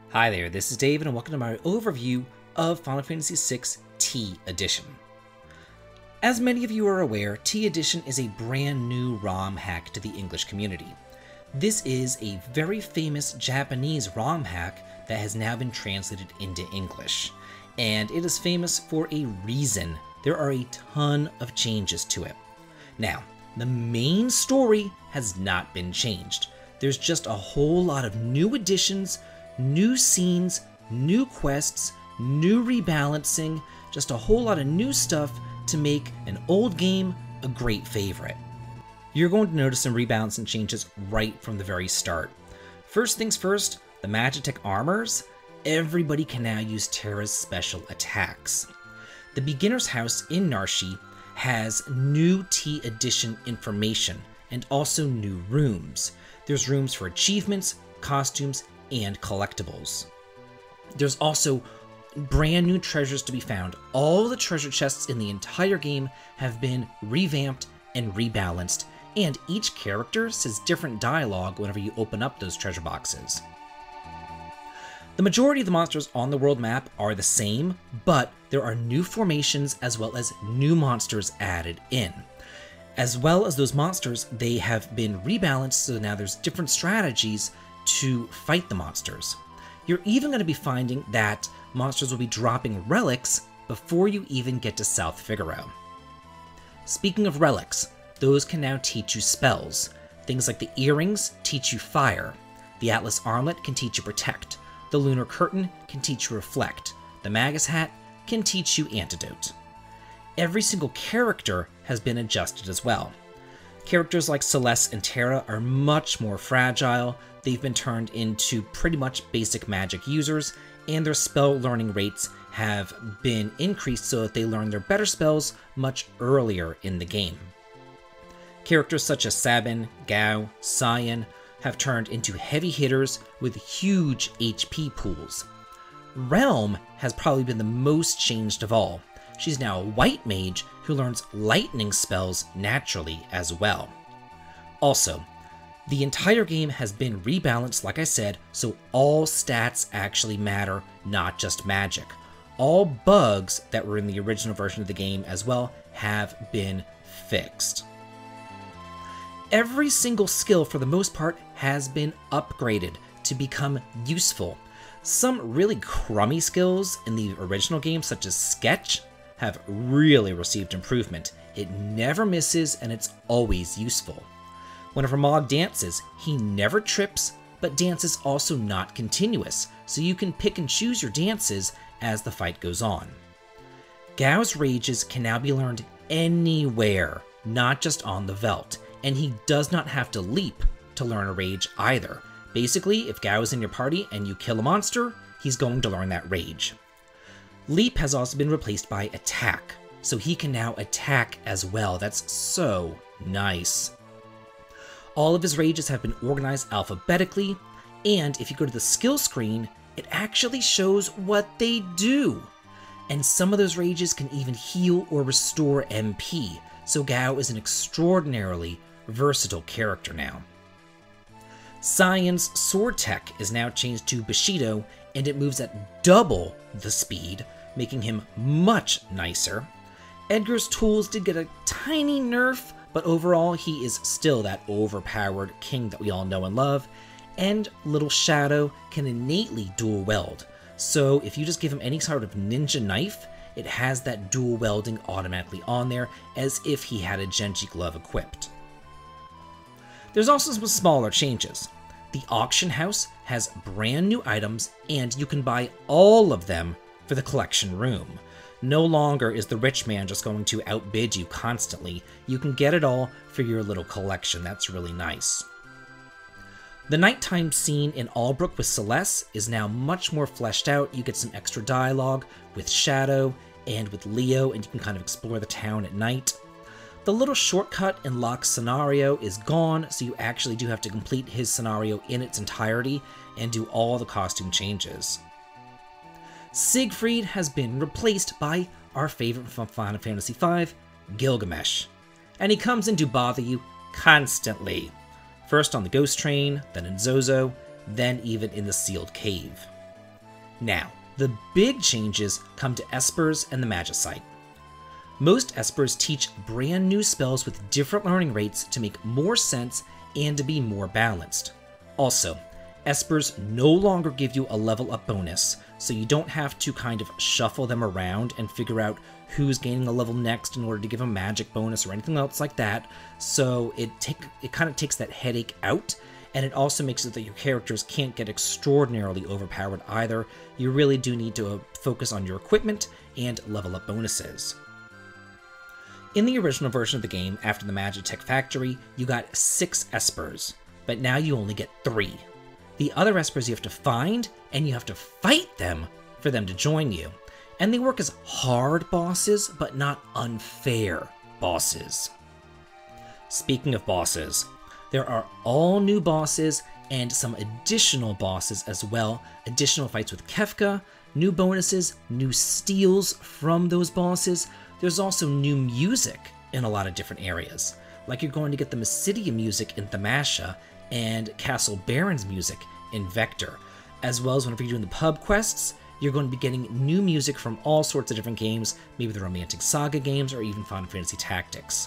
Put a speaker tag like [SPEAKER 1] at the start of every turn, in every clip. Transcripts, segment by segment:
[SPEAKER 1] Hi there, this is David and welcome to my overview of Final Fantasy VI T Edition. As many of you are aware, T Edition is a brand new ROM hack to the English community. This is a very famous Japanese ROM hack that has now been translated into English, and it is famous for a reason. There are a ton of changes to it. Now, the main story has not been changed. There's just a whole lot of new additions, new scenes, new quests, new rebalancing, just a whole lot of new stuff to make an old game a great favorite. You're going to notice some rebalancing changes right from the very start. First things first, the Magitech armors. Everybody can now use Terra's special attacks. The Beginner's House in Narshe has new T Edition information and also new rooms. There's rooms for achievements, costumes, and collectibles. There's also brand new treasures to be found. All the treasure chests in the entire game have been revamped and rebalanced, and each character says different dialogue whenever you open up those treasure boxes. The majority of the monsters on the world map are the same, but there are new formations as well as new monsters added in. As well as those monsters, they have been rebalanced, so now there's different strategies to fight the monsters. You're even going to be finding that monsters will be dropping relics before you even get to South Figaro. Speaking of relics, those can now teach you spells. Things like the earrings teach you fire. The Atlas armlet can teach you protect. The lunar curtain can teach you reflect. The Magus hat can teach you antidote. Every single character has been adjusted as well. Characters like Celeste and Terra are much more fragile. They've been turned into pretty much basic magic users, and their spell learning rates have been increased so that they learn their better spells much earlier in the game. Characters such as Sabin, Gau, Cyan have turned into heavy hitters with huge HP pools. Relm has probably been the most changed of all. She's now a white mage who learns lightning spells naturally as well. Also, the entire game has been rebalanced, like I said, so all stats actually matter, not just magic. All bugs that were in the original version of the game as well have been fixed. Every single skill, for the most part, has been upgraded to become useful. Some really crummy skills in the original game, such as Sketch, have really received improvement. It never misses and it's always useful. Whenever Mog dances, he never trips, but dance is also not continuous, so you can pick and choose your dances as the fight goes on. Gau's rages can now be learned anywhere, not just on the Veldt, and he does not have to leap to learn a rage either. Basically, if Gau is in your party and you kill a monster, he's going to learn that rage. Leap has also been replaced by attack, so he can now attack as well. That's so nice. All of his rages have been organized alphabetically, and if you go to the skill screen, it actually shows what they do. And some of those rages can even heal or restore MP, so Gau is an extraordinarily versatile character now. Cyan's sword tech is now changed to Bushido, and it moves at double the speed, making him much nicer. Edgar's tools did get a tiny nerf, but overall he is still that overpowered king that we all know and love, and Little Shadow can innately dual weld, so if you just give him any sort of ninja knife, it has that dual welding automatically on there, as if he had a Genji glove equipped. There's also some smaller changes. The auction house has brand new items, and you can buy all of them for the collection room. No longer is the rich man just going to outbid you constantly. You can get it all for your little collection. That's really nice. The nighttime scene in Albrook with Celeste is now much more fleshed out. You get some extra dialogue with Shadow and with Leo, and you can kind of explore the town at night. The little shortcut in Locke's scenario is gone, so you actually do have to complete his scenario in its entirety and do all the costume changes. Siegfried has been replaced by our favorite from Final Fantasy V, Gilgamesh. And he comes in to bother you constantly. First on the Ghost Train, then in Zozo, then even in the Sealed Cave. Now, the big changes come to Espers and the Magicite. Most Espers teach brand new spells with different learning rates to make more sense and to be more balanced. Also, Espers no longer give you a level up bonus, so you don't have to kind of shuffle them around and figure out who's gaining a level next in order to give a magic bonus or anything else like that. So it kind of takes that headache out, and it also makes it that your characters can't get extraordinarily overpowered either. You really do need to focus on your equipment and level up bonuses. In the original version of the game, after the Magitech Factory, you got 6 Espers, but now you only get 3. The other Espers you have to find, and you have to fight them for them to join you. And they work as hard bosses, but not unfair bosses. Speaking of bosses, there are all new bosses and some additional bosses as well. Additional fights with Kefka, new bonuses, new steals from those bosses. There's also new music in a lot of different areas. Like you're going to get the Mysidia music in Thamasha and Castle Baron's music in Vector. As well as whenever you're doing the pub quests, you're going to be getting new music from all sorts of different games, maybe the Romantic Saga games or even Final Fantasy Tactics.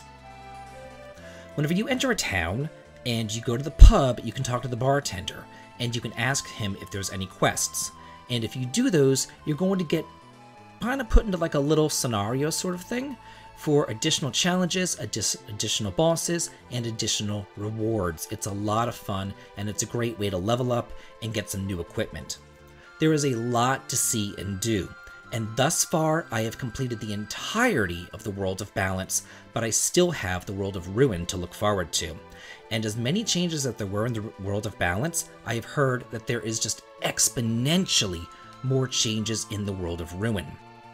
[SPEAKER 1] Whenever you enter a town and you go to the pub, you can talk to the bartender and you can ask him if there's any quests. And if you do those, you're going to get kind of put into like a little scenario sort of thing for additional challenges, additional bosses, and additional rewards. It's a lot of fun, and it's a great way to level up and get some new equipment. There is a lot to see and do, and thus far I have completed the entirety of the World of Balance, but I still have the World of Ruin to look forward to. And as many changes as there were in the World of Balance, I have heard that there is just exponentially more changes in the World of Ruin.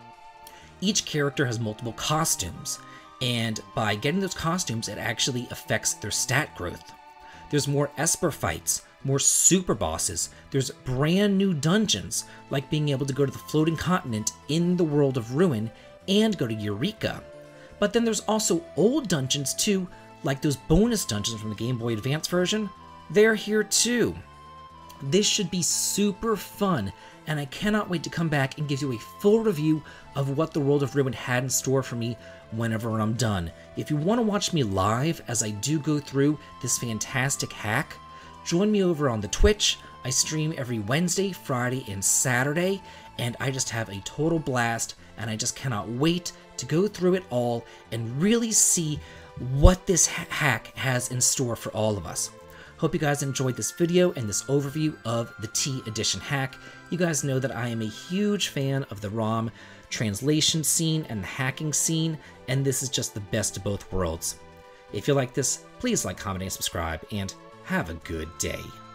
[SPEAKER 1] Each character has multiple costumes, and by getting those costumes, it actually affects their stat growth. There's more Esper fights, more super bosses, there's brand new dungeons, like being able to go to the floating continent in the World of Ruin and go to Eureka. But then there's also old dungeons too, like those bonus dungeons from the Game Boy Advance version. They're here too. This should be super fun, and I cannot wait to come back and give you a full review of what the World of Ruin had in store for me whenever I'm done. If you want to watch me live as I do go through this fantastic hack, join me over on the Twitch. I stream every Wednesday, Friday, and Saturday, and I just have a total blast, and I just cannot wait to go through it all and really see what this hack has in store for all of us. Hope you guys enjoyed this video and this overview of the T Edition hack. You guys know that I am a huge fan of the ROM translation scene and the hacking scene, and this is just the best of both worlds. If you like this, please like, comment, and subscribe, and have a good day.